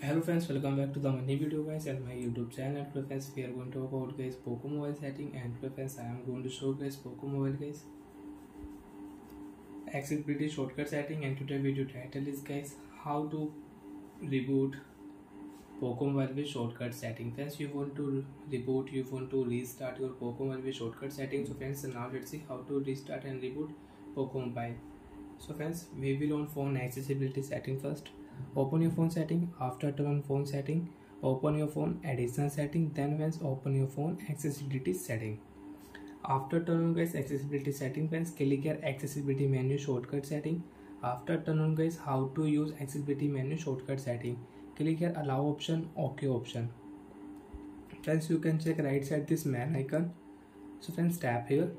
Hello friends, welcome back to the new video guys and my YouTube channel. Today friends, we are going to talk about guys Poco Mobile setting, and today friends I am going to show guys Poco Mobile guys accessibility shortcut setting. And today video title is guys how to reboot Poco Mobile with shortcut setting. Friends, you want to reboot, you want to restart your Poco Mobile with shortcut setting. So friends, now let's see how to restart and reboot Poco Mobile. So friends, we will on phone accessibility setting first. Open your phone setting. After turn on phone setting, open your phone additional setting. Then once open your phone accessibility setting. After turn on guys accessibility setting, friends, click here accessibility menu shortcut setting. After turn on guys how to use accessibility menu shortcut setting, click here allow option, OK option. Friends, you can check right side this man icon. So friends, tap here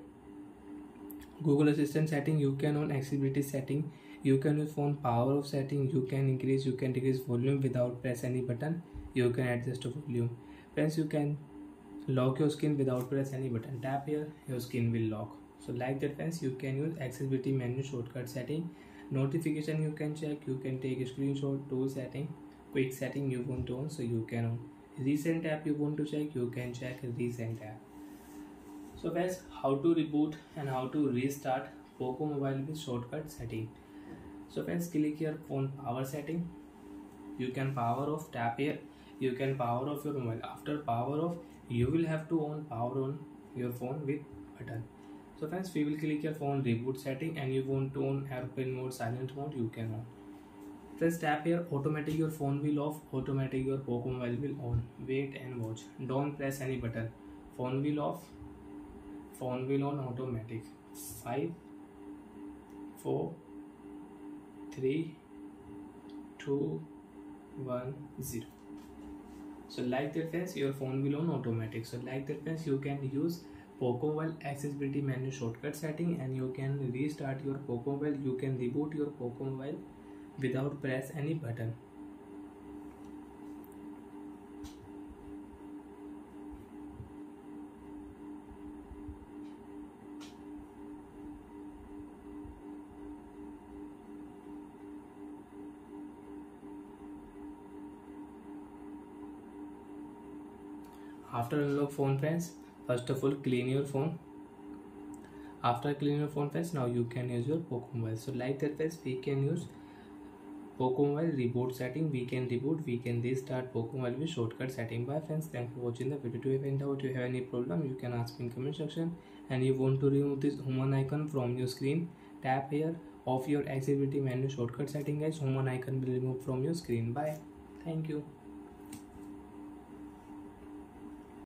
Google Assistant setting. You can on accessibility setting. You can use phone power off setting. You can increase, you can decrease volume without press any button. You can adjust the volume. Friends, you can lock your screen without press any button. Tap here, your screen will lock. So like that friends, you can use accessibility menu shortcut setting. Notification you can check, you can take a screenshot. Tool setting, quick setting you want to on, so you can on. Recent app you want to check, you can check recent app. So guys, how to reboot and how to restart Poco Mobile with shortcut setting. So friends, click here phone power setting. You can power off, tap here, you can power off your mobile. After power off, you will have to on power on your phone with button. So friends, we will click here phone reboot setting, and you want to on airplane mode, silent mode, you can on. Friends, tap here automatic your phone will off, automatic your Poco Mobile will on. Wait and watch, don't press any button. Phone will off, phone will on automatic. 5 4 3 2 1 0. So like that friends, your phone will on automatic. So like that friends, you can use Poco Mobile accessibility menu shortcut setting, and you can restart your Poco Mobile. You can reboot your Poco Mobile without press any button. After unlock phone friends, first of all clean your phone. After clean your phone friends, now you can use your Poco Mobile. So like that friends, we can use Poco Mobile reboot setting. We can reboot, we can restart Poco Mobile with shortcut setting. Bye friends, thanks for watching the video. To find out you have any problem, you can ask me in comment section. And you want to remove this human icon from your screen, tap here off your accessibility menu shortcut setting guys. Human icon will remove from your screen. Bye, thank you.